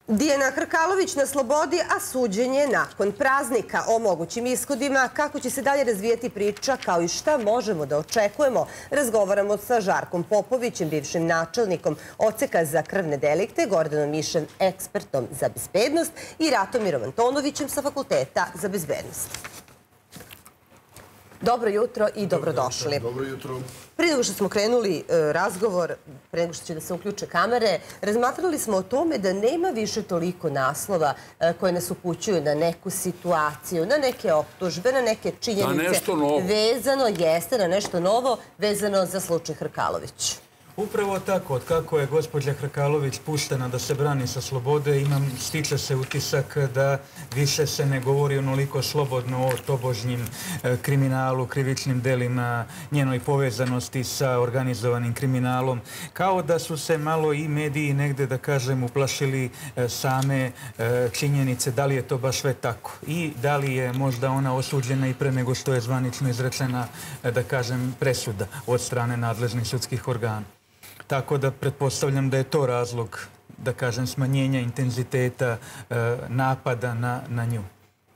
Dijana Hrkalović na slobodi, a suđenje nakon praznika. O mogućim ishodima, kako će se dalje razvijeti priča, kao i šta možemo da očekujemo, razgovaramo sa Žarkom Popovićem, bivšim načelnikom Odseka za krvne delikte, Gordanom Mišem, ekspertom za bezbednost i Ratomirom Antonovićem sa Fakulteta za bezbednost. Dobro jutro i dobrodošli. Dobro jutro. Prije nego što smo krenuli razgovor, prije nego što će da se uključe kamere, razmatrali smo o tome da nema više toliko naslova koje nas upućuju na neku situaciju, na neke optužbe, na neke činjenice. Na nešto novo. Vezano jeste na nešto novo, vezano za slučaj Hrkalović. Upravo tako, od kako je gospođa Hrkalović puštena da se brani sa slobode, stiče se utisak da više se ne govori onoliko slobodno o tobožnjim kriminalu, krivičnim delima, njenoj povezanosti sa organizovanim kriminalom. Kao da su se malo i mediji negde, da kažem, uplašili same činjenice da li je to baš sve tako i da li je možda ona osuđena i pre nego što je zvanično izrečena, da kažem, presuda od strane nadležnih sudskih organa. Tako da pretpostavljam da je to razlog, da kažem, smanjenja intenziteta napada na nju.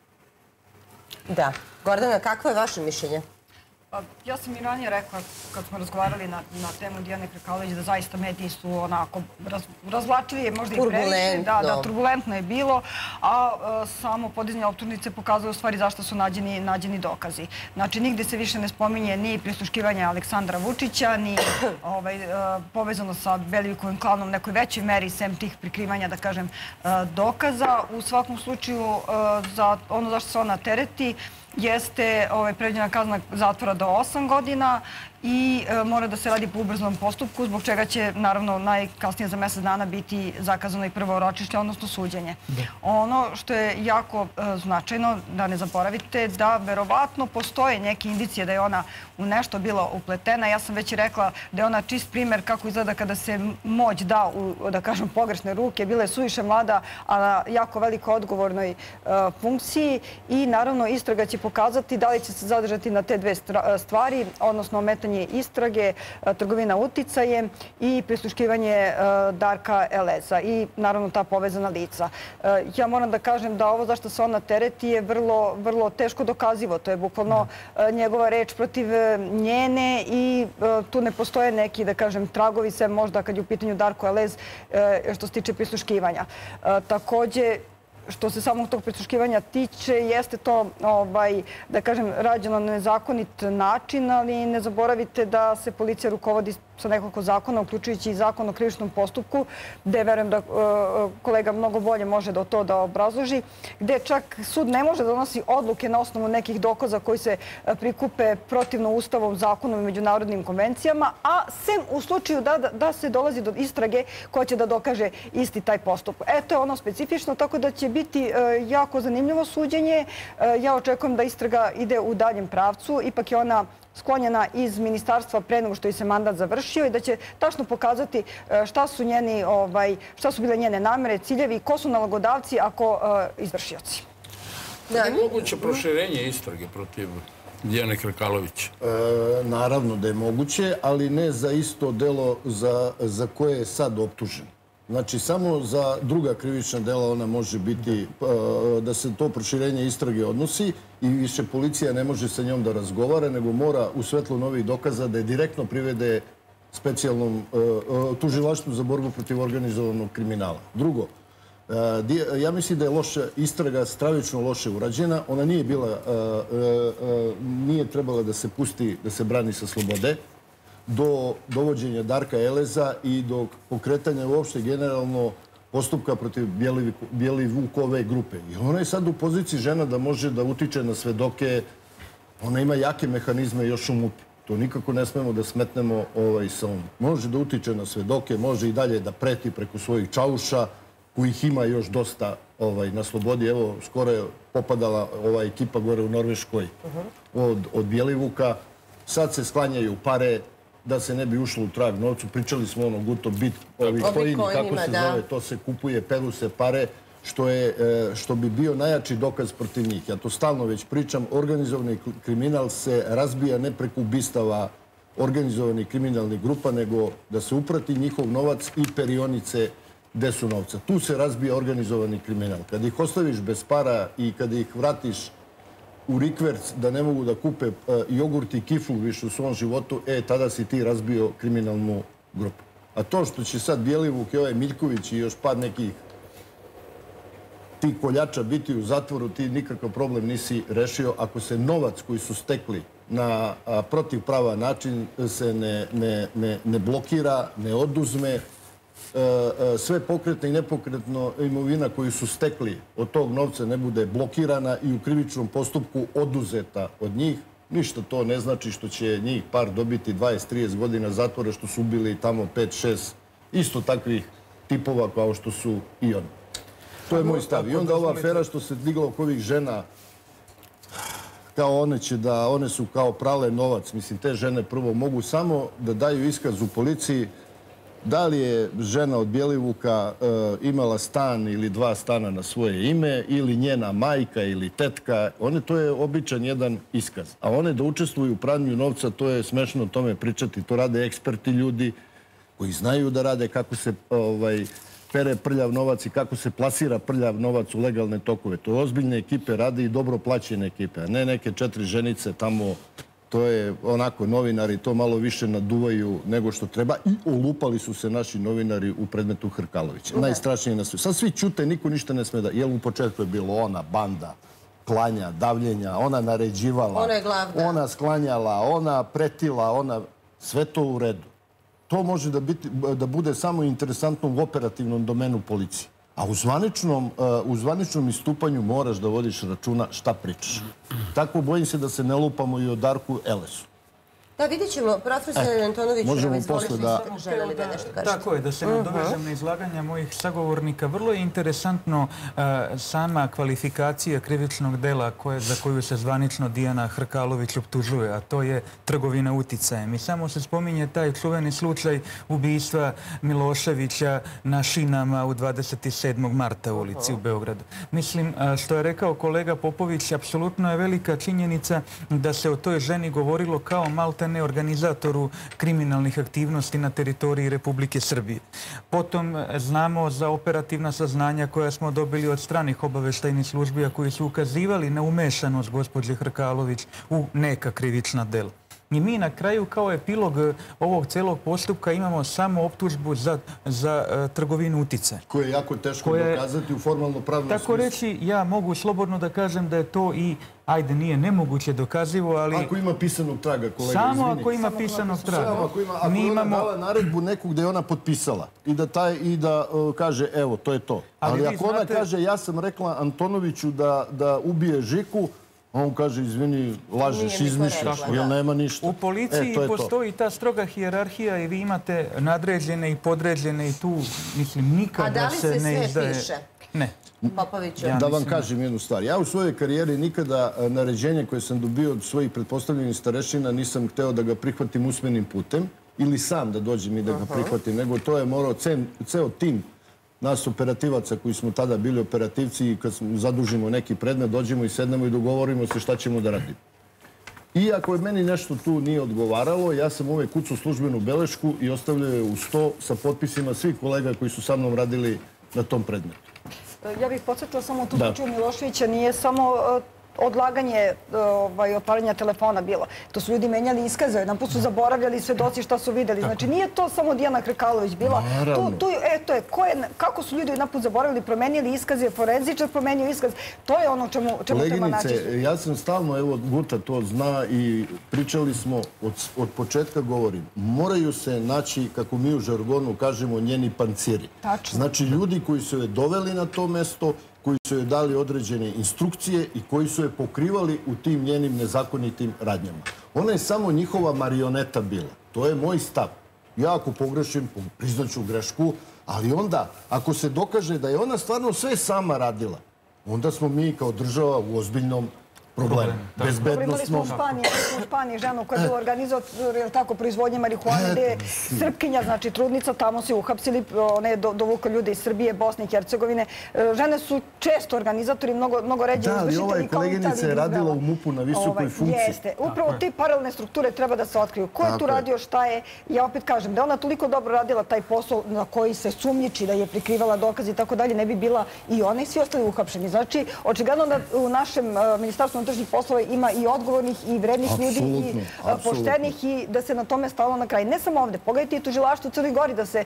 Da. Gordana, kakvo je vaše mišljenje? Ja sam i ranije rekla, kad smo razgovarali na temu Dijane Hrkalović, da zaista mediji su onako razvlačili, možda i previše. Da, turbulentno je bilo, a samo podizanje optužnice pokazuje u stvari zašto su nađeni dokazi. Znači, nigde se više ne spominje ni prisluškivanje Aleksandra Vučića, ni povezano sa Belivukovim klanom u nekoj većoj meri, sem tih prikrivanja, da kažem, dokaza. U svakom slučaju, za ono zašto se ona tereti, jeste predviđena kazna zatvora do 8 godina i mora da se radi po ubrzanom postupku, zbog čega će, naravno, najkasnije za mjesec dana biti zakazano i prvo ročište, odnosno suđenje. Ono što je jako značajno, da ne zaboravite, da verovatno postoje neke indicije da je ona u nešto bila upletena. Ja sam već rekla da je ona čist primer kako izgleda kada se moć da u, da kažem, pogrešne ruke. Bila je suviše mlada, a na jako veliko odgovornoj funkciji i, naravno, istraga će pokazati da li će se zadržati na te dve stvari, odnosno ometanje istrage, trgovina uticajem i prisluškivanje Darka Eleza i, naravno, ta povezana lica. Ja moram da kažem da ovo zašto se ona tereti je vrlo teško dokazivo. To je bukvalno njegova reč protiv njene i tu ne postoje neki, da kažem, tragovi, sve možda kad je u pitanju Darko Elez što se tiče prisluškivanja. Takođe, što se samog tog prisluškivanja tiče, jeste to, da kažem, rađeno na nezakonit način, ali ne zaboravite da se policija rukovodi sa nekoliko zakona, uključujući i zakon o krivičnom postupku, gde verujem da kolega mnogo bolje može to da obrazloži, gde čak sud ne može da donosi odluke na osnovu nekih dokaza koji se prikupe protivno Ustavom, zakonom i međunarodnim konvencijama, a sem u slučaju da se dolazi do istrage koja će da dokaže isti taj postupak. To je ono specifično, tako da će biti jako zanimljivo suđenje. Ja očekujem da istraga ide u daljem pravcu. Ipak je ona sklonjena iz ministarstva pre nego što je se mandat završio i da će tačno pokazati šta su bile njene namere, ciljevi i ko su nalogodavci ako izvršioci. Je moguće proširenje istrage protiv Dijane Hrkalović? Naravno da je moguće, ali ne za isto delo za koje je sad optužen. Znači, samo za druga krivična dela ona može biti, da se to proširenje istrage odnosi i više policija ne može sa njom da razgovara, nego mora u svetlu novih dokaza da je direktno privede specijalnom tužilaštvu za borbu protiv organizovanog kriminala. Drugo, ja mislim da je loša istraga, stravično loše urađena. Ona nije trebala da se pusti, da se brani sa slobode, do dovođenja Darka Eleza i do pokretanja uopšte generalno postupka protiv Belivukove grupe. I ona je sad u poziciji žena da može da utiče na svedoke. Ona ima jake mehanizme još u MUP-u. To nikako ne smemo da smetnemo sa ovom. Može da utiče na svedoke, može i dalje da preti preko svojih čauša, kojih ima još dosta na slobodi. Evo, skoro je popadala ova ekipa gore u Norveškoj od Belivuka. Sad se sklanjaju pare da se ne bi ušlo u trag novcu. Pričali smo ono guto bit, bitcoini, kako se zove, to se kupuje, peru se pare, što bi bio najjači dokaz protiv njih. Ja to stalno već pričam. Organizovani kriminal se razbija ne preko ubistava organizovanih kriminalnih grupa, nego da se uprati njihov novac i perionice gde su novca. Tu se razbija organizovani kriminal. Kad ih ostaviš bez para i kad ih vratiš u rikverc da ne mogu da kupe jogurt i kiflu više u svom životu, tada si ti razbio kriminalnu grupu. A to što će sad Bjelivuk i ovaj Miljković i još par nekih ti koljača biti u zatvoru, ti nikakav problem nisi rešio ako se novac koji su stekli na protivpravan način se ne blokira, ne oduzme. Sve pokretna i nepokretna imovina koju su stekli od tog novca ne bude blokirana i u krivičnom postupku oduzeta od njih. Ništa to ne znači što će njih par dobiti 20-30 godina zatvora što su ubili tamo 5-6 isto takvih tipova kao što su i oni. To je moj stav. I onda ova afera što se digla oko ovih žena, kao one su kao prale novac. Mislim, te žene prvo mogu samo da daju iskaz u policiji da li je žena od Bjelivuka imala stan ili 2 stana na svoje ime ili njena majka ili tetka. To je običan jedan iskaz. A one da učestvuju u pranju novca, to je smešno o tome pričati. To rade eksperti ljudi koji znaju da rade kako se pere prljav novac i kako se plasira prljav novac u legalne tokove. To ozbiljne ekipe rade i dobro plaćene ekipe, a ne neke 4 ženice tamo. To je onako, novinari to malo više naduvaju nego što treba i olupali su se naši novinari u predmetu Hrkalovića. Najstrašnije na sve. Sad svi ćute, niko ništa ne sme da... Jel u početku je bilo ona banda, klanja, davljenja, ona naređivala, ona sklanjala, ona pretila, ona... Sve to u redu. To može da bude samo interesantno u operativnom domenu policije. A u zvaničnom istupanju moraš da vodiš računa šta pričaš. Tako bojim se da se ne lupamo i o Darku Elesu. Da, vidjet ćemo. Profesor Antonović, možemo posle da... želeli da nešto kažete. Tako je, da se nadovežem na izlaganja mojih sagovornika. Vrlo je interesantno sama kvalifikacija krivičnog dela za koju se zvanično Dijana Hrkalović optužuje, a to je trgovina uticajem. I samo se spominje taj čuveni slučaj ubistva Miloševića na šinama u 27. marta ulici u Beogradu. Mislim, što je rekao kolega Popović, apsolutno je velika činjenica da se o toj ženi govorilo kao maltene organizatoru kriminalnih aktivnosti na teritoriji Republike Srbije. Potom znamo za operativna saznanja koja smo dobili od stranih obaveštajnih službi, a koji su ukazivali na umešanost gospođe Hrkalović u neka krivična dela. I mi na kraju kao epilog ovog celog postupka imamo samo optužbu za trgovinu uticaja. Koje je jako teško dokazati u formalno-pravnom smislu. Tako reći, ja mogu slobodno da kažem da je to i, ajde, nije nemoguće dokazivo, ali... Ako ima pisanog traga, kolega, samo ako ima pisanog traga. Ako je ona dala naredbu nekog da je ona potpisala i da kaže, evo, to je to. Ali ako ona kaže, ja sam rekla Antonoviću da ubije Žiku, on kaže, izvini, lažeš, izmišljaš, jer nema ništa. U policiji postoji ta stroga hijerarhija i vi imate nadređene i podređene i tu, mislim, nikada se ne izdaje... A da li se sve piše? Ne. Popoviću. Da vam kažem jednu stvar. Ja u svojoj karijeri nikada naređenje koje sam dobio od svojih pretpostavljenih starešina nisam hteo da ga prihvatim usmenim putem ili sam da dođem i da ga prihvatim, nego to je morao ceo tim nas operativaca koji smo tada bili operativci i kad zadužimo neki predmet, dođemo i sednemo i dogovorimo se šta ćemo da radimo. I ako je meni nešto tu nije odgovaralo, ja sam uvek kucao službenu belešku i ostavljao je u sto sa potpisima svih kolega koji su sa mnom radili na tom predmetu. Ja bih podsjetila samo tu slučaju Miloševića, nije samo odlaganje otvaranja telefona bilo. To su ljudi menjali iskaze, jedan put su zaboravljali svedoci šta su videli. Znači nije to samo Dijana Hrkalović bila. Kako su ljudi jedan put zaboravili, promenili iskaze, forenzičar promenio iskaz. To je ono čemu treba naći. Koleginice, ja sam stalno, evo Guta to zna i pričali smo, od početka govorim, moraju se naći, kako mi u žargonu kažemo, njeni panciri. Znači ljudi koji su je doveli na to mesto, koji su joj dali određene instrukcije i koji su je pokrivali u tim njenim nezakonitim radnjama. Ona je samo njihova marioneta bila. To je moj stav. Ja ako pogrešim, priznaću grešku, ali onda, ako se dokaže da je ona stvarno sve sama radila, onda smo mi kao država u ozbiljnom problem. Bezbednostno. Imali smo u Španiji ženu koja je bila organizator proizvodnje marihuane, gde je Srpkinja, znači trudnica, tamo su uhapsili, one je dovukla ljude iz Srbije, Bosne i Hercegovine. Žene su često organizatori, mnogo ređe izvršitelji. Da, ali ova koleginica je radila u MUP-u na visokoj funkciji. Jeste. Upravo te paralelne strukture treba da se otkriju. Ko je tu radio, šta je? Ja opet kažem, da ona toliko dobro radila taj posao na koji se sumnjiči da je prikrivala dokaze i tako dalje, ne bi bila i ona i svi ostali uhapšeni. Znači, očigledno da u našem Ministarstvu unutrašnjih poslova ima i odgovornih i vrednih ljudi i poštenih i da se na tome stalo na kraj. Ne samo ovde. Pogledajte i tužilaštvo u Crnoj Gori da se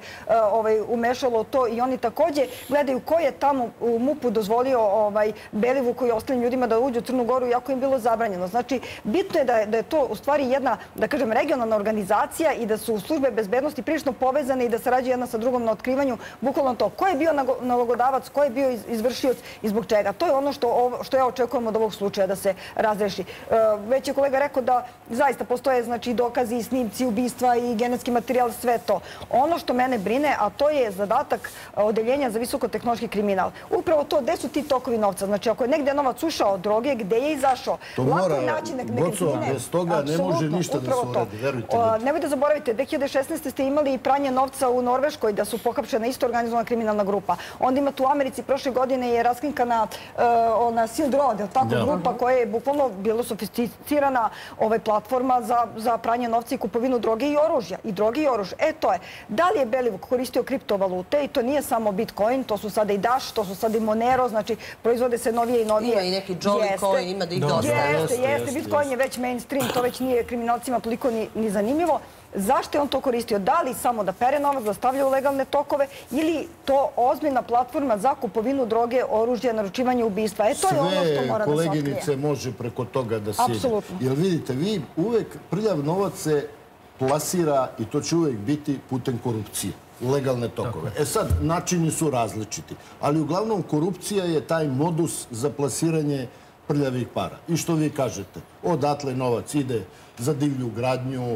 umešalo to i oni takođe gledaju ko je tamo u MUP-u dozvolio Belivuku i ostalim ljudima da uđu u Crnu Goru iako im bilo zabranjeno. Znači, bitno je da je to u stvari jedna, da kažem, regionalna organizacija i da su službe bezbednosti prilično povezane i da sarađuju jedna sa drugom na otkrivanju bukvalno to. Ko je bio nalogodavac, ko je bio izvršioc i zbog čega? To je ono što ja očekujem od ovog slučaja da se razreši. Već je kolega rekao da zaista postoje dokazi i snimci ubistva i genetski materijal, sve to. Ono što mene brine, a to je zadatak odeljenja za visokotehnološki kriminal. Upravo to, gde su ti tokovi novca? Znači, ako je negde novac ušao od droge, gde je izašao? To mora, Goco, bez toga ne može ništa da se uradi, verujte mi. Nemojte zaboraviti, 2016. ste imali i pranje novca u Norveškoj, da su pohapšena isto organizovana kriminalna grupa. Onda imate u Americi, prošle godine je raskrinkana ona Silk Road, grupa koja je bukvalno bila sofisticirana platforma za pranje novca i kupovinu droge i oružja. I droge i oružja. To je. Da li je Belivuk koristio kriptovalute i to nije samo Bitcoin, to su sada i Dash, to su sada i Monero, znači proizvode se novije i novije. Ima i neki Jolly Coin, ima da ih dosta. Jeste. Bitcoin je već mainstream, to već nije kriminalcima toliko ni zanimljivo. Zašto je on to koristio? Da li samo da pere novac, da stavlja u legalne tokove ili to ozbiljna platforma za kupovinu droge, oružja, naručivanje ubistva? To je ono što mora da se otkrije. Sve koleginice može preko toga da sjede. Apsolutno. Jer vidite, vi uvek prljav novac se plasira i to će uvek biti putem korupcije. Legalne tokove. Sad, načini su različiti. Ali uglavnom korupcija je taj modus za plasiranje prljavih para. I što vi kažete, odatle novac ide za divlju gradnju,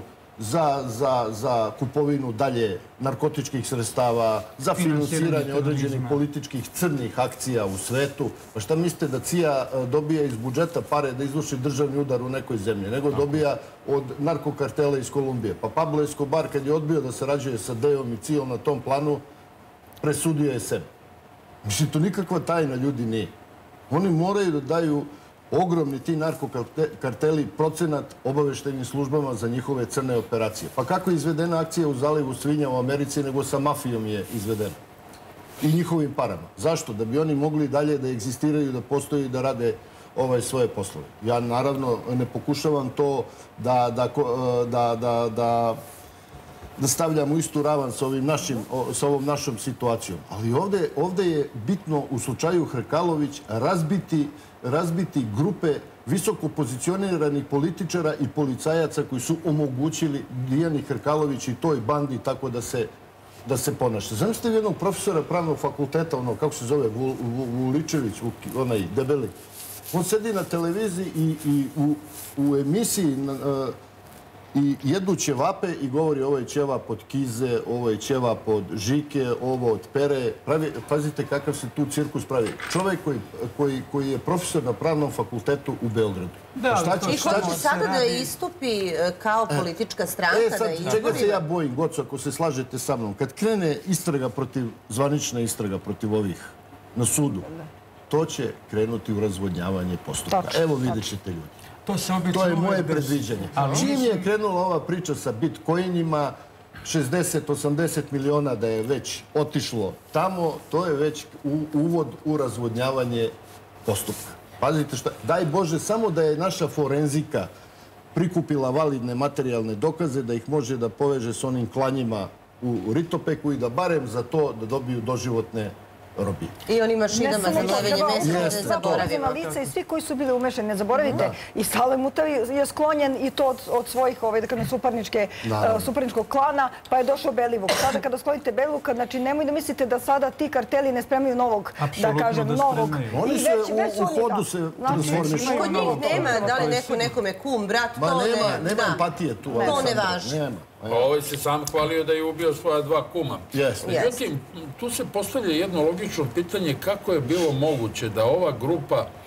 za kupovinu dalje narkotičkih sredstava, za finansiranje određenih političkih crnih akcija u svetu. Pa šta mislite da CIA dobija iz budžeta pare da izvrši državni udar u nekoj zemlji, nego dobija od narkokartela iz Kolumbije. Pa Pablo Escobar, kad je odbio da sarađuje sa DEA-om i CIA-om na tom planu, presudio je sebe. Mislim, to nikakva tajna ljudi nije. Oni moraju da daju ogromni ti narkokarteli procenat obaveštajnim službama za njihove crne operacije. Pa kako je izvedena akcija u zalivu Svinja u Americi, nego sa mafijom je izvedena. I njihovim parama. Zašto? Da bi oni mogli dalje da egzistiraju, da postoji i da rade svoje poslove. Ja naravno ne pokušavam to da stavljam u istu ravan sa ovom našom situacijom. Ali ovde je bitno u slučaju Hrkalović razbiti grupe visoko pozicioniranih političara i policajaca koji su omogućili Dijani Hrkalović i toj bandi tako da se ponaša. Zamislite jednog profesora pravnog fakulteta, kako se zove, Vuličević, onaj debeli. On sedi na televiziji i u emisiji i jedu ćevape i govori ovo je ćevap od kize, ovo je ćevap od žike, ovo od pere. Pazite kakav se tu cirkus pravi. Čovjek koji je profesor na pravnom fakultetu u Beogradu. I ko će sada da istupi kao politička stranka na izborima? Čega se ja bojim, Goco, ako se slažete sa mnom? Kad krene zvanična istraga protiv ovih na sudu, to će krenuti u razvodnjavanje postupka. Evo vidjet ćete ljudi. To je moje predviđanje. Čim je krenula ova priča sa bitcoinima, 60-80 miliona da je već otišlo tamo, to je već uvod u razvodnjavanje postupka. Pazite šta, daj Bože, samo da je naša forenzika prikupila validne materijalne dokaze, da ih može da poveže s onim klanjima u Ritopeku i da barem za to da dobiju doživotne robije. I onim mašinama za mlevenje mesa ne zaboravimo. Lica i svi koji su bili umešani, ne zaboravite. I Salem Mutavi je sklonjen i to od svojih suparničkog klana, pa je došao Belivuk. Sada kada sklonite Belivuka, znači nemoj da mislite da sada ti karteli ne spremaju novog, da kažem, novog. Oni se u hodu se transformišu. Kod njih nema da li neko nekome kum, brat, to ne... Nema empatije tu. To ne važi. Ovaj se sam hvalio da je ubio svoja dva kuma. Međutim, tu se postavlja jedno logično pitanje kako je bilo moguće da ova grupa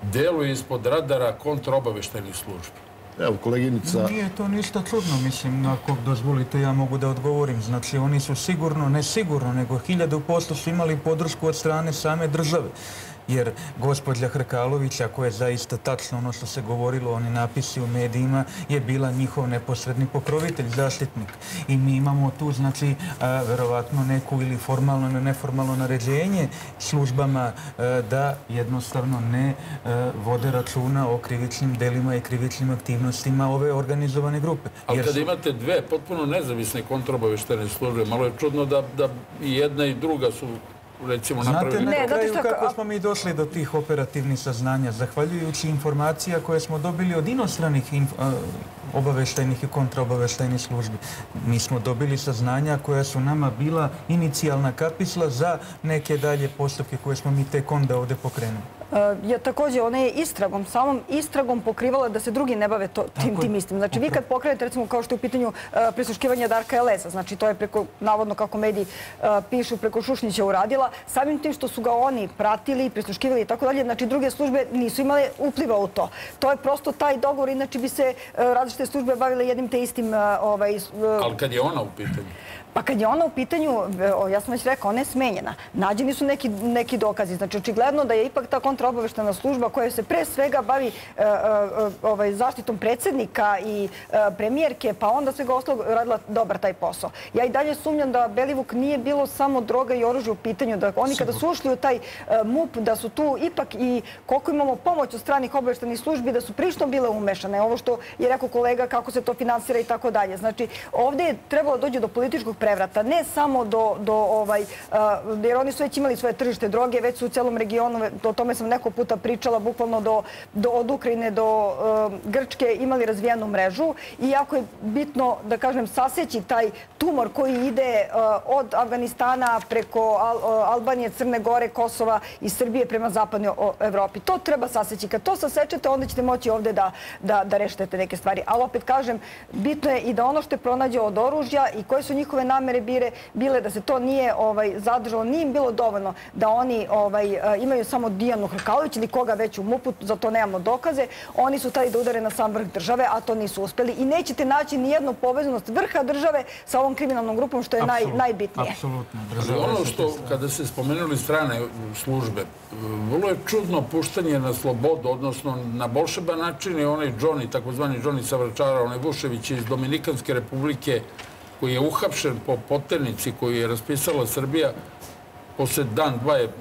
deluju ispod radara kontraobaveštajnih službi. Evo, koleginica... Nije to ništa čudno, mislim, ako dozvolite ja mogu da odgovorim. Znači, oni su sigurno, ne sigurno, nego 1000% su imali podršku od strane same države. Jer gospođa Hrkalović, ako je zaista tačno ono što se govorilo, oni napisi u medijima, je bila njihov neposredni pokrovitelj, zaštitnik. I mi imamo tu, znači, verovatno neku ili formalno ili neformalno naređenje službama da jednostavno ne vode računa o krivičnim delima i krivičnim aktivnostima ove organizovane grupe. Ali kada imate dve potpuno nezavisne kontraobaveštajne službe, malo je čudno da i jedna i druga su recimo napravili... Znate na kraju kako smo mi došli do tih operativnih saznanja? Zahvaljujući informacija koje smo dobili od inostranih obaveštajnih i kontraobaveštajnih službi. Mi smo dobili saznanja koja su nama bila inicijalna kapisla za neke dalje postupke koje smo mi tek onda ovde pokrenuli. Također, ona je istragom, samom istragom pokrivala da se drugi ne bave tim istim. Znači, vi kad pokrenete, recimo, kao što je u pitanju prisluškivanja Darka Eleza, znači, to je preko, navodno, kako mediji pišu, preko Šušnjića uradila, samim tim što su ga oni pratili, prisluškivali i tako dalje, znači, druge službe nisu imale upliva u to. To je prosto taj dogovor, inače bi se različite službe bavile jednim te istim... Ali kad je ona u pitanju? Pa kad je ona u pitanju, ja sam već rekao, ona je smenjena. Nađeni su neki dokazi. Znači, očigledno da je ipak ta kontraobaveštajna služba koja se pre svega bavi zaštitom predsjednika i premijerke, pa onda svega ostalog radila dobar taj posao. Ja i dalje sumnjam da Belivuk nije bilo samo droga i oružje u pitanju, da oni kada su ušli u taj MUP, da su tu ipak i koliko imamo pomoć od stranih obaveštajnih službi, da su prilično bile umešane. Ovo što je rekao kolega, kako se to finansira i tako dalje. Znači, ovdje je trebalo dođe do političkog prevrata, ne samo jer oni su već imali svoje tržište droge, već su u celom regionu, o tome sam neko puta pričala, bukvalno od Ukrajine do Grčke imali razvijenu mrežu i jako je bitno, da kažem, saseći taj tumor koji ide od Afganistana preko Albanije, Crne Gore, Kosova i Srbije prema zapadnoj Evropi. To treba saseći. Kad to sasečete, onda ćete moći ovdje da rešite neke stvari. Ali opet kažem, bitno je i da ono što je pronađe od oružja i koje su njihove namere bile da se to nije zadržalo, nije im bilo dovoljno da oni imaju samo Dijanu Hrkalović ili koga već u MUP-u, za to nemamo dokaze. Oni su hteli da udare na sam vrh države, a to nisu uspjeli. I nećete naći nijednu povezanost vrha države sa ovom kriminalnom grupom, što je najbitnije. Apsolutno. Ono što, kada se spomenuli strane službe, vrlo je čudno puštanje na slobodu, odnosno na bolšeban način je onaj Džoni, takozvani Džoni sa Vračara, onaj Vušević iz Dominikanske republike, koji je uhapšen po poternici koju je raspisala Srbija, posle dan, dva je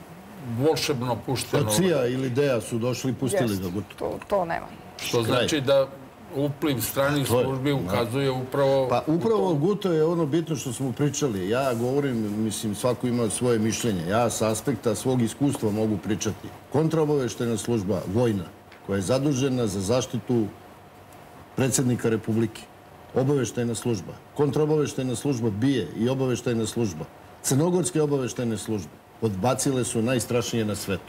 volšebno pušteno. CIA ili DEA su došli i pustili ga. To nema. Što znači da upliv stranih službi ukazuje upravo... Pa upravo Guto je ono bitno što smo pričali. Ja govorim, mislim, svako ima svoje mišljenje. Ja sa aspekta svog iskustva mogu pričati. Kontraobaveštajna služba, vojna, koja je zadužena za zaštitu predsjednika Republike, obaveštajna služba, kontraobaveštajna služba BIA i obaveštajna služba, crnogorske obaveštajne službe odbacile su najstrašnije na svetu.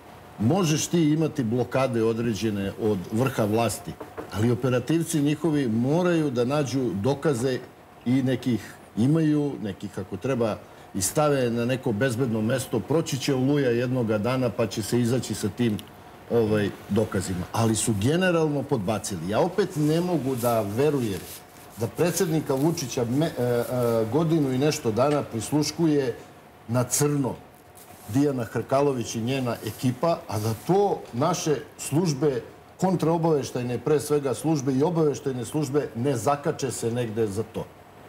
Možeš ti imati blokade određene od vrha vlasti, ali operativci njihovi moraju da nađu dokaze i nekih imaju, nekih ako treba i stave na neko bezbedno mesto. Proći će Oluja jednoga dana pa će se izaći sa tim dokazima. Ali su generalno podbacili. Ja opet ne mogu da verujem da predsjednika Vučića godinu i nešto dana prisluškuje na crno Dijana Hrkalović i njena ekipa, a da to naše službe, kontraobaveštajne pre svega službe i obaveštajne službe ne zakače se negde za to.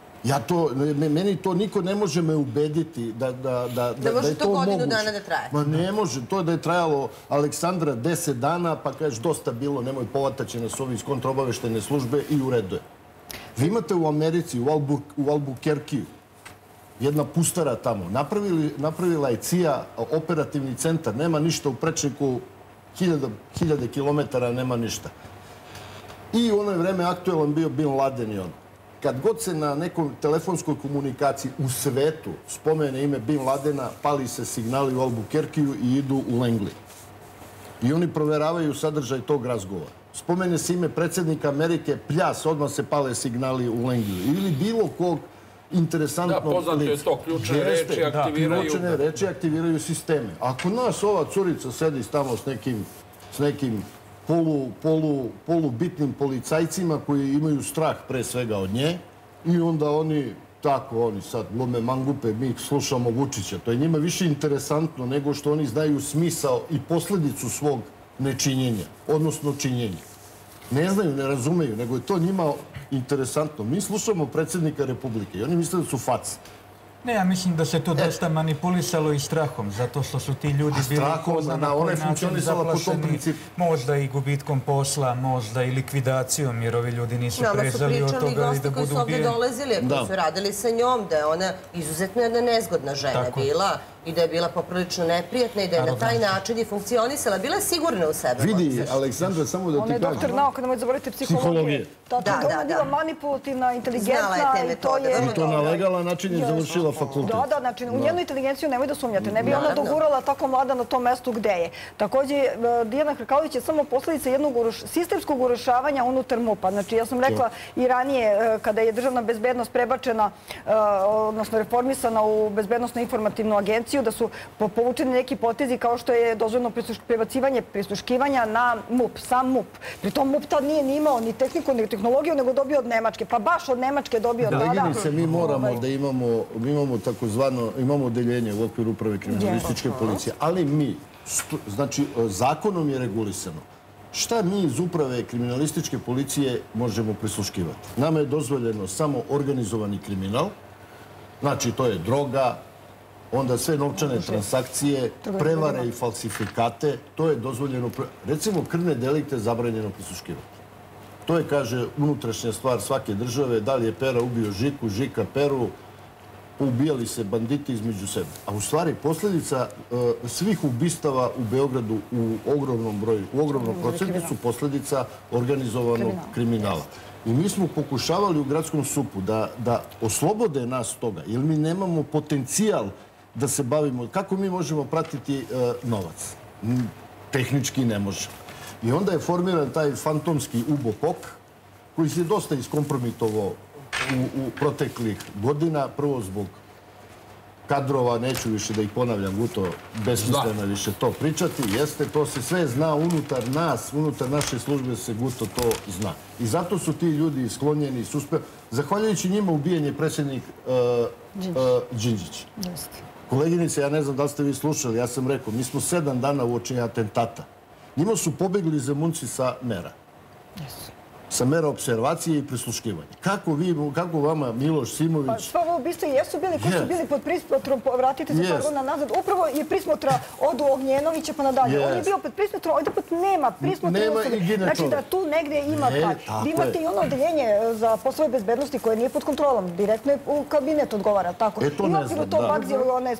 Meni to niko ne može me ubediti da je to moguće. Ne može to godinu dana da traje. Ma ne može. To da je trajalo Aleksandra 10 dana, pa kažeš dosta bilo, nemoj povataće nas ovi iz kontraobaveštajne službe i u redu je. Vi imate u Americi, u Albuquerqueu, jedna pustara tamo. Napravila je CIA operativni centar. Nema ništa u prečniku, 1000 kilometara, nema ništa. I u ono vreme aktuelan bio Bin Laden i on. Kad god se na nekoj telefonskoj komunikaciji u svetu spomene ime Bin Ladena, pali se signali u Albuquerqueu i idu u Langley. I oni proveravaju sadržaj tog razgovora. Spomene se ime predsjednika Amerike, pljas, odmah se pale signali u Langley. Ili bilo kog interesantnog... Da, poznato je to, ključne reči aktiviraju... Ključne reči aktiviraju sisteme. Ako nas ova curica sedi tamo s nekim s nekim polubitnim policajcima koji imaju strah pre svega od nje i onda oni sad lome mangupe, mi slušamo Vučića. To je njima više interesantno nego što oni znaju smisao i posledicu svog nečinjenja, odnosno činjenja. Ne znaju, ne razumeju, nego je to njima interesanttno. Mi slušamo predsjednika Republike i oni misle da su faci. Ne, ja mislim da se to dosta manipulisalo i strahom, zato što su ti ljudi bili ko zna na koji način zaplašeni, možda i gubitkom posla, možda i likvidacijom, jer ovi ljudi nisu prezali od toga i da budu ubijeni. Nama su pričali gosti koji su ovdje dolazili, koji su radili sa njom, da je ona izuzetno jedna nezgodna žena bila i da je bila poprilično neprijatna i da je na taj način i funkcionisala. Bila je sigurna u sebe. Vidi, Aleksandra, samo da ti kažem. Ona je doktor nauka, nemojte zaboraviti psihologije. Da, ona je bila manipulativna, inteligentna i to na legalan način je završila fakultet. Da, znači u njenu inteligenciju nemoj da sumnjate. Ne bi ona dogurala tako mlada na tom mestu gde je. Također, Dijana Hrkalović je samo posljedica jednog sistemskog urušavanja unutar MUP-a. Znači, ja sam rekla i ranije, kada je državna bezbednost prebačena, odnosno reformisana u bezbednostno-informativnu agenciju, da su povučeni neki potezi kao što je dozvoljeno prebacivanje prisluškivanja na MUP, sam MUP. Pritom MUP tad nije ni imao ni tehniku, ni tehnologiju, nego dobio od Nemačke. Pa baš od Nemačke dobio tada. Koleginice, mi moramo da imamo takozvano, imamo odeljenje u okviru uprave kriminalističke policije, ali mi, znači, zakonom je regulisano. Šta mi iz uprave kriminalističke policije možemo prisluškivati? Nama je dozvoljeno samo organizovani kriminal, znači to je droga, onda sve novčane transakcije, prevare i falsifikate, to je dozvoljeno. Recimo, krvne delikte zabranjeno prisluškivati. To je, kaže, unutrašnja stvar svake države, da li je Pera ubio Žiku, Žika Peru, ubijali se banditi između sebe. A u stvari, posljedica svih ubistava u Beogradu u ogromnom broju, u ogromnom procentu su posljedica organizovanog kriminala. I mi smo pokušavali u gradskom SUP-u da oslobode nas toga, jer mi nemamo potencijal da se bavimo. Kako mi možemo pratiti novac? Tehnički ne možemo. I onda je formiran taj fantomski UBOPOK, koji se dosta iskompromitovao u proteklih godina. Prvo zbog kadrova, neću više da ih ponavljam, Guto, besmisleno više to pričati. Jeste, to se sve zna unutar nas, unutar naše službe se Guto to zna. I zato su ti ljudi sklonjeni, zahvaljujući njima ubijen je predsjednik Đinđić. Koleginice, ja ne znam da li ste vi slušali, ja sam rekao, mi smo 7 dana uoči atentata. Njima su pobegli zemunci sa mera. Sa mera observacije i prisluškivanja. Kako vama Miloš Simović... Pa sva ovo ubistva jesu bili koji su bili pod prismotrom, vratite se par godina nazad, upravo je prismotra od Ognjenovića pa nadalje. On je bio pod prismotrom, ovdje pot nema prismotra. Znači da tu negdje ima taj. Vi imate i ono odeljenje za poslove bezbednosti koje nije pod kontrolom. Direktno je u kabinet odgovara. I u okviru to Bagzijeve, one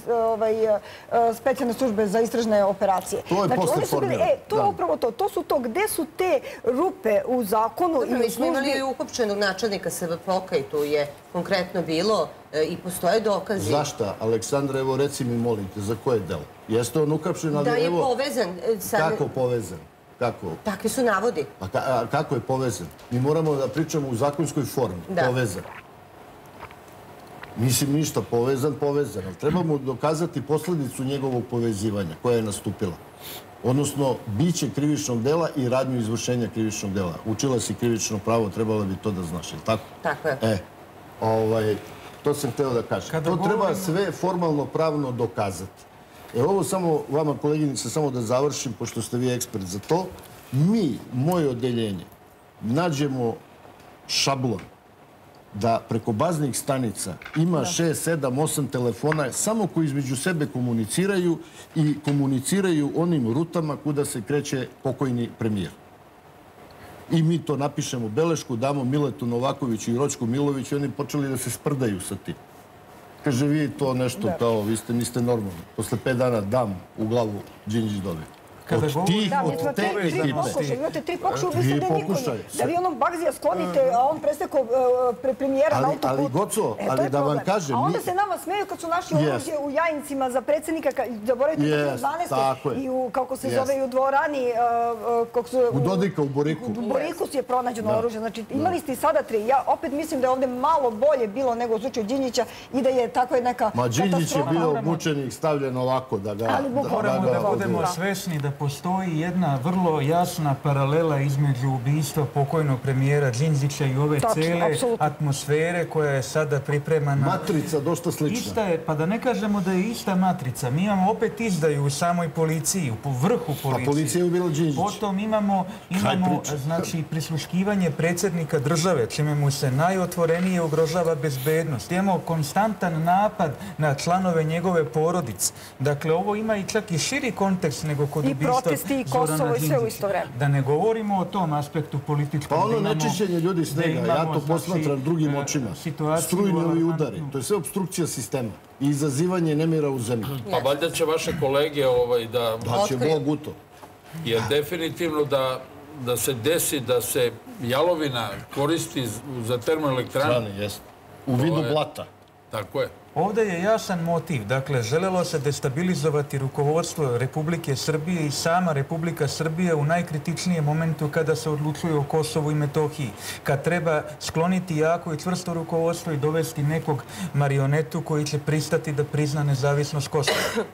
specijalne službe za istražne operacije. To je posle formirano. To je upravo to. To su to. Gde su te rupe u zakonu i u službi? Mi smo imali i ukopčenog načelnika SVPOK-a i tu je konkretno bilo i postoje dokazi. Zašta? Aleksandra, evo reci mi, molim te, za koje delo? Jeste on ukapšen, ali evo... Da je povezan. Kako povezan? Kako? Takvi su navodi. A kako je povezan? Mi moramo da pričamo u zakonskoj formi. Povezan. Mislim, ništa. Povezan. Ali trebamo dokazati posljedicu njegovog povezivanja koja je nastupila. Odnosno, biće krivičnog dela i radnju izvršenja krivičnog dela. Učila si krivično pravo, trebalo bi to da znaš, je li tako? Tako je. To sam hteo da kažem. To treba sve formalno pravno dokazati. Ovo samo vama, koleginice, samo da završim, pošto ste vi ekspert za to. Mi, moje odeljenje, nađemo šablon da preko baznih stanica ima 6, 7, 8 telefona samo koji između sebe komuniciraju i komuniciraju onim rutama kuda se kreće pokojni premijer. I mi to napišemo belešku, damo Miletu Novakoviću i Ročku Miloviću i oni počeli da se sprdaju sa tim. Kaže, vi to nešto kao, vi niste normalni. Posle 5 dana dam u glavu Đinđić dobio. Imate 3 pokušaja ubistva gde niko nije. Da vi onog Bagzija sklonite, a on prestekao premijera na autoputu. Ali Goco, ali da vam kažem... A onda se nama smeju kad su naši oružje u Jajincima za predsjednika, zaboravite 2012. i kako se zove i u dvorani... U Dodika, u Boriku. U Boriku je pronađeno oružje. Znači imali ste i sada 3. Ja opet mislim da je ovdje malo bolje bilo nego u slučaju Đinđića i da je tako neka katastrofa. Ma Đinđić je bio obučenik stavljen ovako da ga... Moramo da budemo svesni da postoji jedna vrlo jasna paralela između ubistva pokojnog premijera Đinđića i ove cele atmosfere koja je sada pripremana. Matrica dosta slična. Ista je, pa da ne kažemo da je ista matrica. Mi imamo opet izdaju u samoj policiji, u vrhu policije. Pa policija je ubila Đinđića. Potom imamo znači, prisluškivanje predsjednika države, čime mu se najotvorenije ugrožava bezbednost. Imamo konstantan napad na članove njegove porodice. Dakle, ovo ima i čak i širi kontekst nego kod ubistva protesti i Kosovo i sve u isto vreme. Da ne govorimo o tom aspektu političkom. Pa ono nečišćenje ljudi snega, ja to posmatram drugim očima. Strujni ovi udari, to je sve obstrukcija sistema i izazivanje nemira u zemlji. Pa valjda će vaše kolege da... Da će Bog u to. Jer definitivno da se desi da se jalovina koristi za termoelektranu. U vidu blata. Tako je. Ovdje je jasan motiv. Dakle, želelo se destabilizovati rukovodstvo Republike Srbije i sama Republika Srbije u najkritičnijem momentu kada se odlučuje o Kosovu i Metohiji. Kad treba skloniti jako i čvrsto rukovodstvo i dovesti nekog marionetu koji će pristati da prizna nezavisnost Kosova.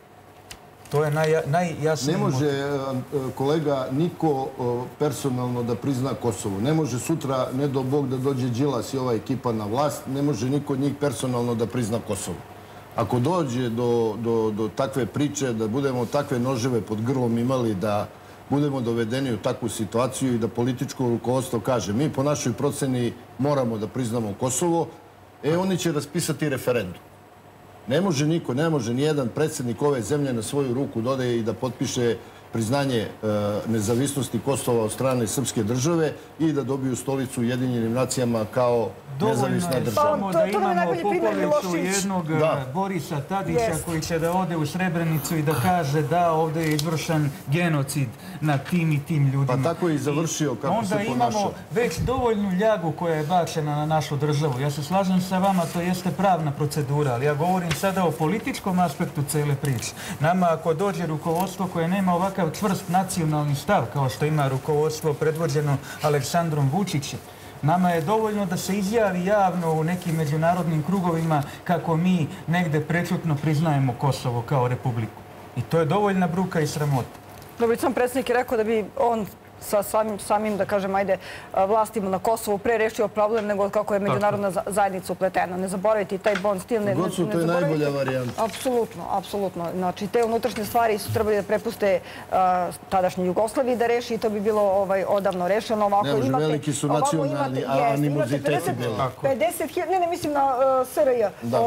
To je najjasniji motiv. Ne može, kolega, niko personalno da prizna Kosovo. Ne može sutra, ne do Bog, da dođe Đilas i ova ekipa na vlast, ne može niko od njih personalno da prizna Kosovo. Ako dođe do takve priče, da budemo takve noževe pod grlom imali, da budemo dovedeni u takvu situaciju i da političko rukovodstvo kaže mi po našoj proceni moramo da priznamo Kosovo, oni će raspisati referendum. Ne može niko, ne može nijedan predsjednik ove zemlje na svoju ruku dodaje i da potpiše priznanje nezavisnosti Kosova od strane srpske države i da dobiju stolicu u Ujedinjenim nacijama kao nezavisna država. Dovoljno je samo da imamo Popoviću jednog Borisa Tadića koji će da ode u Srebrenicu i da kaže da ovdje je izvršen genocid nad tim i tim ljudima. Pa tako je i završio kako se ponašao. Onda imamo već dovoljnu ljagu koja je bačena na našu državu. Ja se slažem sa vama, to jeste pravna procedura, ali ja govorim sada o političkom aspektu cele priče. Nama ako dođe rukovodstvo koje nema ovakav čvrst nacionalni stav kao što ima rukovodstvo predvođeno Aleksandrom Vučićem, nama je dovoljno da se izjavi javno u nekim međunarodnim krugovima kako mi negde prečutno priznajemo Kosovo kao republiku. I to je dovoljna bruka i sramota. Dobro, sam predsjednik je rekao da bi on sa samim, da kažem, vlastima na Kosovu pre rešio problem nego kako je međunarodna zajednica upletena. Ne zaboraviti taj bond stil. Gocu, to je najbolja varijanta. Apsolutno, apsolutno. Znači, te unutrašnje stvari su trebali da prepuste tadašnje Jugoslaviji da reši i to bi bilo odavno rešeno. Ne može, veliki su nacionalni animoziteti bili. 50.000, ne mislim na SRJ,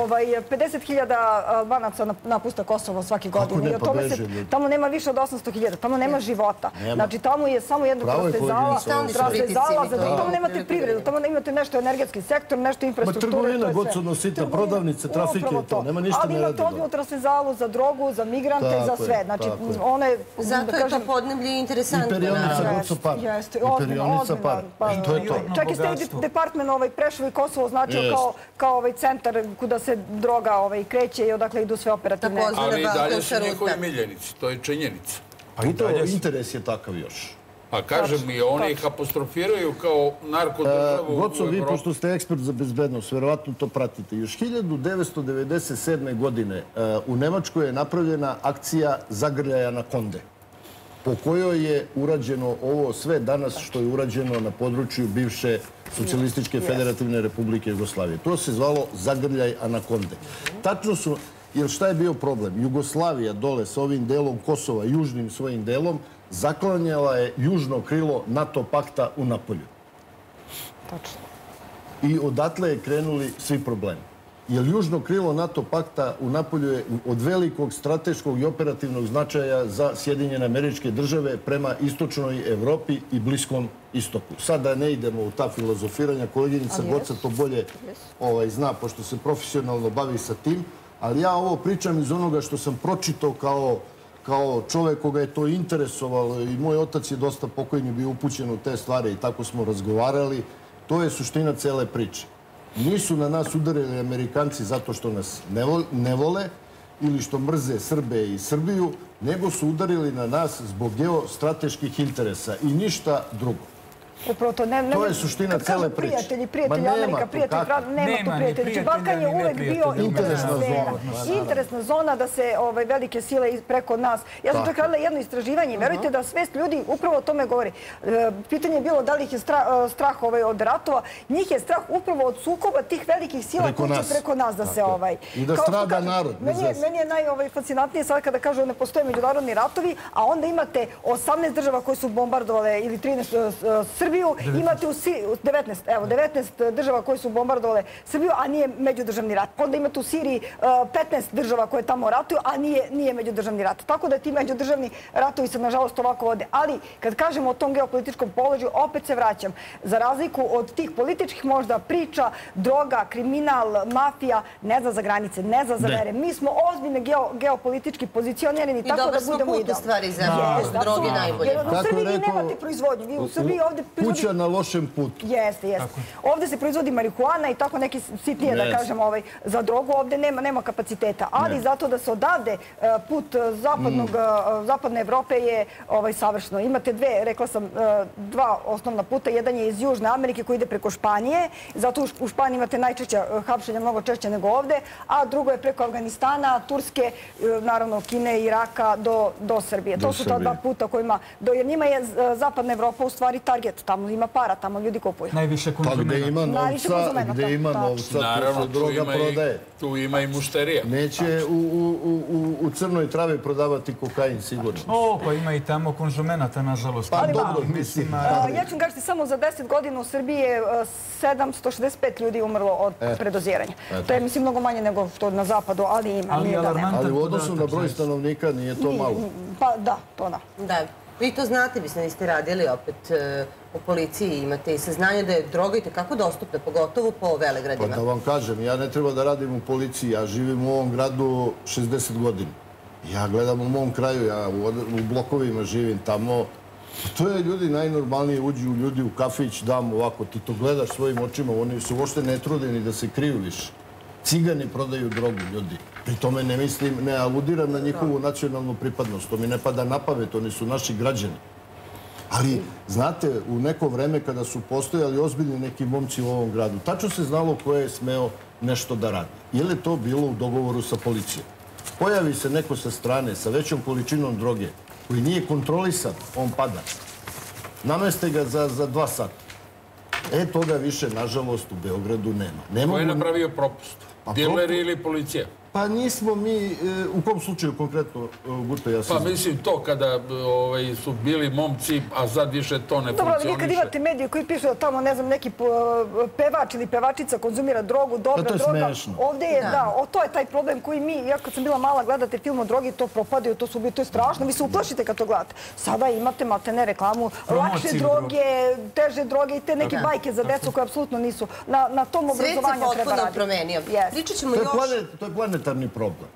50.000 Albanaca napusta Kosovo svake godine. Tamo nema više od 800.000, tamo nema života. Znači, tamo je samo jedno trasvezala, tamo nemate privredu, tamo imate nešto energetski sektor, nešto infrastrukturu. Trgovina, Gocu, sitna, prodavnice, trafike i to, nema ništa ne radi. Ali imate odmah trasvezalu za drogu, za migrante, za sve. Znači, one... Zato je to podneblje interesantno. I perionica Gocu par. I perionica par. I to je to. Čak i State Department Preševo i Kosovo označio kao centar kuda se droga kreće i odakle idu sve operativne. Ali i dalje su njihovi miljenici, to je činjenica. Pa i to interes je takav još. Pa kažem mi, oni ih apostrofiraju kao narkodržavu u Goco, vi, Evropi. pošto ste ekspert za bezbednost, verovatno to pratite. Još 1997. godine u Nemačkoj je napravljena akcija zagrljaja anakonde, po kojoj je urađeno ovo sve danas što je urađeno na području bivše Socijalističke federativne republike Jugoslavije. To se zvalo zagrljaj anakonde. Tačno su, jer šta je bio problem? Jugoslavija dole sa ovim delom Kosova, južnim svojim delom, zaklanjala je južno krilo NATO pakta u Napolju. Tačno. I odatle je krenuli svi problemi. Jer južno krilo NATO pakta u Napolju je od velikog strateškog i operativnog značaja za Sjedinjene Američke Države prema istočnoj Evropi i Bliskom istoku. Sada ne idemo u ta filozofiranja, koleginica Goca to bolje zna, pošto se profesionalno bavi sa tim, ali ja ovo pričam iz onoga što sam pročitao kao čovek koga je to interesovalo i moj otac je dosta pokojni bio upućen u te stvari i tako smo razgovarali. To je suština cele priče. Nisu na nas udarili Amerikanci zato što nas ne vole ili što mrze Srbe i Srbiju, nego su udarili na nas zbog geostrateških interesa i ništa drugo. Upravo to. To je suština cele priče. Prijatelji Amerika, prijatelji Francuska, nema tu prijatelji. Balkan je uvek bio interesna zona da se velike sile preko nas. Ja sam čak radila jedno istraživanje i verujte da svest ljudi upravo o tome govori. Pitanje je bilo da li ih je strah od ratova. Njih je strah upravo od sukoba tih velikih sila koji će preko nas da se... I da strada narod. Meni je najfascinantnije sad kada kažu da ne postoje međunarodni ratovi, a onda imate 18 država koje su bombardovale ili 13 Srbiju, imate 19 država koje su bombardovale Srbiju, a nije međudržavni rat. Onda imate u Siriji 15 država koje tamo ratuju, a nije međudržavni rat. Tako da ti međudržavni ratovi se nažalost ovako vode. Ali kad kažemo o tom geopolitičkom položaju, opet se vraćam. Za razliku od tih političkih možda priča, droga, kriminal, mafija, ne zna za granice, ne zna za vere. Mi smo ozbiljno geopolitički pozicionirani tako da budemo idealni. I dobro smo put u stvari za droge najbolje. U Srbiji vi nemate proizvodnju. Vi u Srbiji ovde proizvodite... Kuća na lošem putu. Jeste. Ovde se proizvodi marihuana i tako neki sitnije, da kažem, za drogu. Ovde nema kapaciteta. Ali zato da se odavde put zapadne Evrope je savršeno. Imate rekla sam, dva osnovna puta. Jedan je iz Južne Amerike koji ide preko Španije. Zato u Španiji imate najčešća hapšenja, mnogo češće nego ovde. A drugo je preko Afganistana, Turske, naravno Kine, Iraka do Srbije. To su ta dva puta kojima... Jer njima je zapadna Evropa u stvari target. Tamo ima para, tamo ljudi kupuju. Najviše konzumenta. Gde ima novca, naravno, droga prodaje. Tu ima i mušterija. Neće u crnoj travi prodavati kokain, sigurno. Pa ima i tamo konzumenata, nažalost. Pa dobro, mislim. Ja ću vam kažete, samo za 10 godina u Srbiji je 765 ljudi umrlo od predoziranja. To je, mislim, mnogo manje nego što na zapadu, ali ima. Ali u odnosu na broj stanovnika nije to malo. Pa da, to da. Da. Vi to znate, mislim, niste radili opet u policiji, imate i saznanje da je droga i tekako dostupna, pogotovo po velegradima. Pa da vam kažem, ja ne treba da radim u policiji, ja živim u ovom gradu 60 godina. Ja gledam u mom kraju, ja u blokovima živim tamo. To je ljudi najnormalnije, uđu ljudi u kafić, dam ovako, ti to gledaš svojim očima, oni su uopšte ne trude ni da se kriju više. Cigani prodaju drogu, ljudi. Pri tome ne mislim, ne aludiram na njihovu nacionalnu pripadnost. To mi ne pada na pamet, oni su naši građani. Ali, znate, u neko vreme kada su postojali ozbiljni neki momci u ovom gradu, tačno se znalo ko je smeo nešto da radi. Je li to bilo u dogovoru sa policijom? Pojavi se neko sa strane sa većom količinom droge koji nije kontrolisan, on pada. Nameste ga za 2 sata. Toga više, nažalost, u Beogradu nema. Ko je napravio propust? Dileri ili policija? Pa nismo mi, u kom slučaju konkretno, Guto, ja sam... Pa mislim to kada su bili momci, a sad više to ne funkcioniše. Dobro, vi kad imate medije koji pišu da tamo, ne znam, neki pevač ili pevačica konzumira drogu, dobra droga... To je smešno. Ovde je, da, to je taj problem koji mi, ja kad sam bila mala, gledate film o drogi, to propadaju, to je strašno, vi se uplašite kad to gledate. Sada imate maltene reklamu, lakše droge, teže droge i te neke bajke za decu koje apsolutno nisu. Na tom obrazovanju treba raditi. Svet se potpuno promenio. Pričat ćemo još... To je planetarni problem.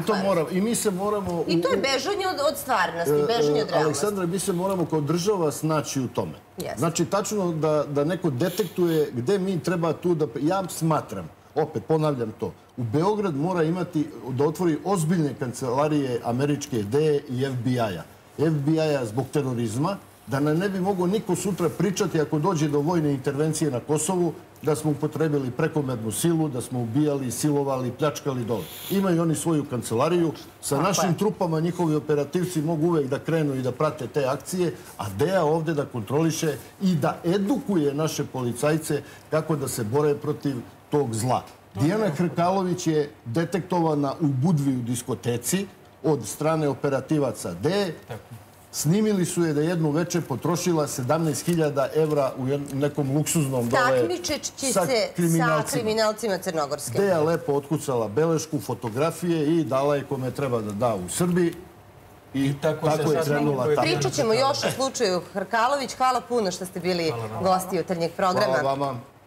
I mi se moramo... I to je bežanje od stvarnosti, bežanje od realnosti. Aleksandra, mi se moramo kao država snaći u tome. Znači, tačno da neko detektuje gde mi treba tu da... Ja smatram, opet ponavljam to, u Beograd mora imati, da otvori ozbiljne kancelarije američke DE i FBI-a. FBI-a zbog terorizma, da ne bi mogao niko sutra pričati ako dođe do vojne intervencije na Kosovu, da smo upotrebili prekomernu silu, da smo ubijali, silovali, pljačkali dole. Imaju oni svoju kancelariju. Sa našim trupama njihovi operativci mogu uvek da krenu i da prate te akcije, a DEA ovde da kontroliše i da edukuje naše policajce kako da se bore protiv tog zla. Dijana Hrkalović je detektovana u Budvi u diskoteci od strane operativaca DEA. Snimili su je da jednu večer potrošila 17.000 evra u nekom luksuznom dole takmičeći sa kriminalcima crnogorske. DEA lepo otkucala belešku, fotografije i dala je kome treba da da u Srbiji. I tako je krenula ta. Pričat ćemo još o slučaju Hrkalović. Hvala puno što ste bili gosti jutarnjeg programa. Hvala vama.